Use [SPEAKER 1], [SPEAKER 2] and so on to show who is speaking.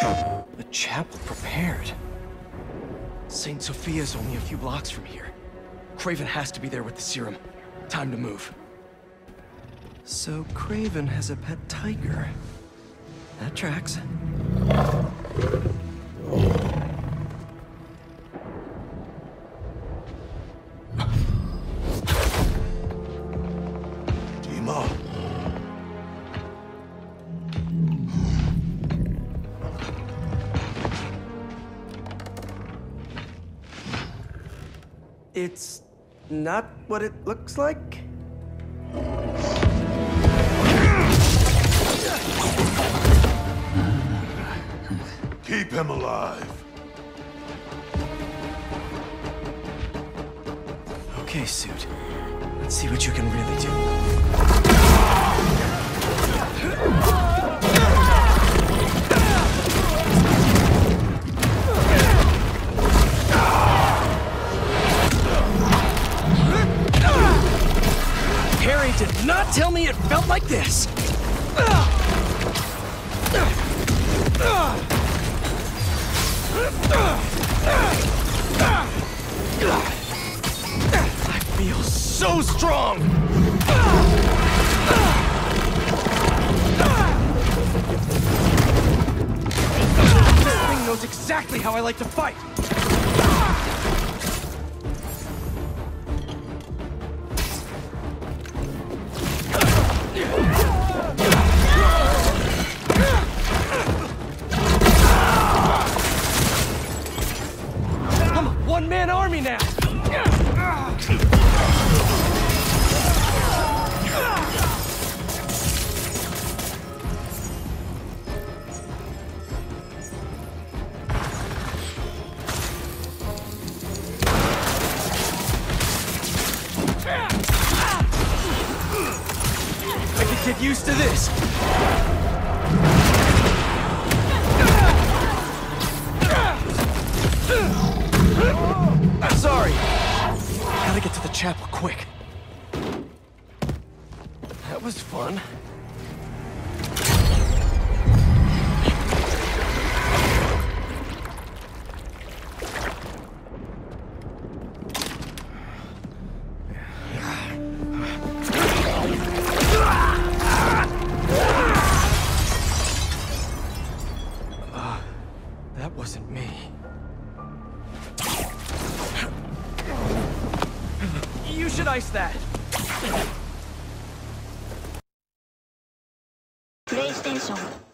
[SPEAKER 1] The chapel prepared. St. Sophia's only a few blocks from here. Craven has to be there with the serum. Time to move. So Craven has a pet tiger. That tracks.
[SPEAKER 2] Dima.
[SPEAKER 1] It's not what it looks like?
[SPEAKER 2] Keep him alive.
[SPEAKER 1] Okay, Suit. Let's see what you can really do. Harry did not tell me it felt like this! I feel so strong! This thing knows exactly how I like to fight! I'm a one-man army now! I could get used to this! Sorry! Gotta get to the chapel quick. That was fun. That wasn't me. You should ice that.
[SPEAKER 3] PlayStation